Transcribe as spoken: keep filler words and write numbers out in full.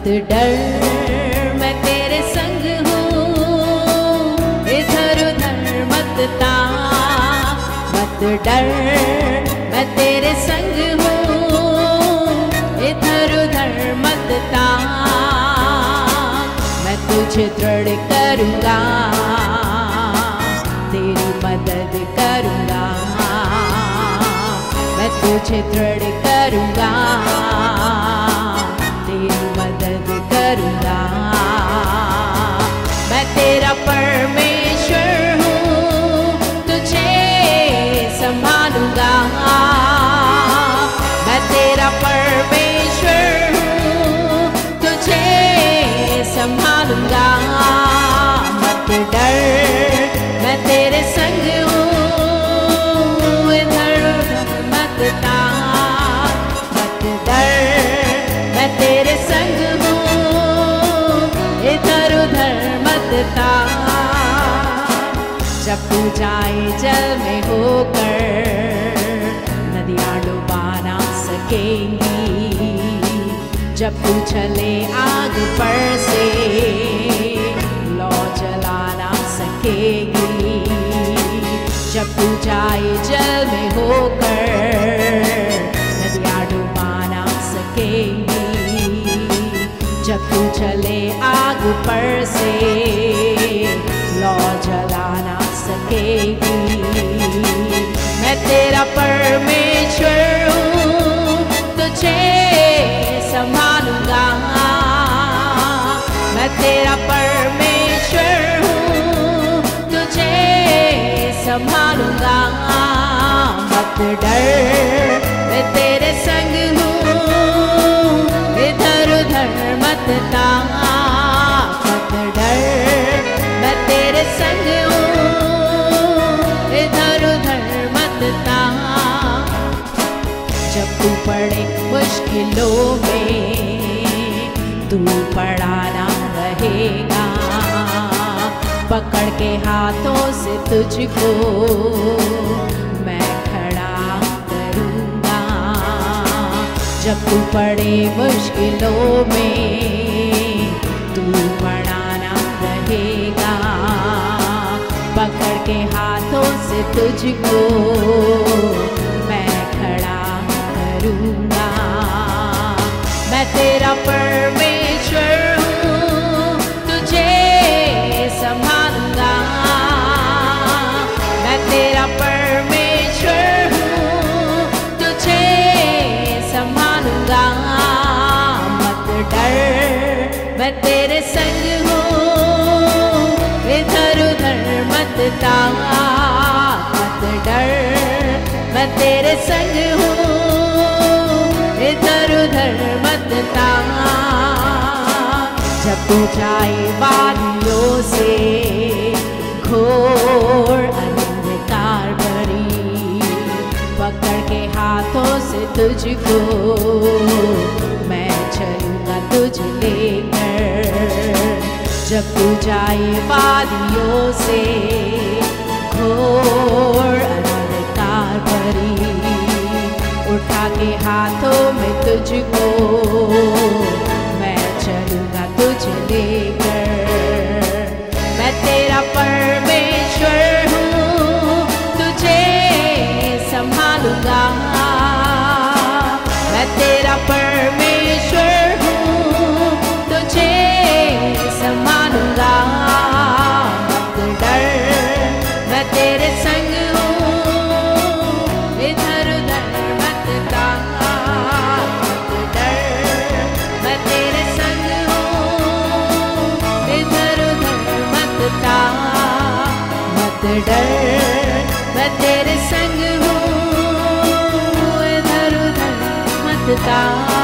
डर मैं तेरे संग हूँ, इधर उधर मत ताक। मत डर मैं तेरे संग हूँ, इधर उधर मत ताक। मैं तुझे दृढ़ करूँगा, तेरी मदद करूँगा। मैं तुझे दृढ़ करूँगा, तेरी मदद करूँगा। मैं तेरा परमेश्वर हूँ, तुझे संभालूँगा। मैं तेरा परमेश्वर हूँ, तुझे संभालूँगा। मत डर मैं तेरे संग हूँ, इधर उधर मत ताक। मत डर मैं तेरे संग हूँ, इधर उधर मत ताक। जब तू जाए जल में होकर, नदियाँ डुबा ना सकेंगी। जब तू चले आग पर से, लौ जला ना सकेगी। जब तू जाए जल में होकर, नदियाँ डुबा ना सकेंगी। जब तू चले आग पर से, लौ जला ना सकेगी। मैं तेरा परमेश्वर हूँ, तुझे संभालूँगा। मैं तेरा परमेश्वर हूँ, तुझे संभालूँगा। मत डर मैं तेरे संग हूँ, इधर उधर मत ताक। मत डर मैं तेरे संग हूँ, इधर उधर मत ताक। जब तू पड़े मुश्किलों में, तू पड़ा ना रहेगा। पकड़ के हाथों से तुझको मैं खड़ा करूँगा। जब तू पड़े मुश्किलों में, तू पड़ा ना रहेगा। पकड़ के हाथों से तुझको मैं खड़ा करूँगा। मैं तेरा परमेश्वर हूँ, तुझे संभालूँगा। मैं तेरा परमेश्वर हूँ, तुझे संभालूँगा। मत डर मैं तेरे संग हूँ, इधर उधर मत ताक। मत डर मैं तेरे संग हूँ, इधर उधर मत ताक। जब तू जाए वादियों से, घोर अंधकार भरी, पकड़ के हाथों से तुझको मैं चलूँगा तुझे लेकर। जब तू जाए वादियों से, घोर अंधकार भरी, उठा के हाथों में तुझको मैं चलूँगा तुझे लेकर। मैं तेरा परमेश्वर हूँ, तुझे संभालूँगा। मैं तेरा परमेश्वर हूँ, तुझे संभालूँगा। मत डर मैं तेरे संग हूँ, इधर उधर मत ताक। मत डर मैं तेरे संग हूँ, इधर उधर मत ताक। मत डर मैं तेरे संग हूँ, इधर उधर मत ताक।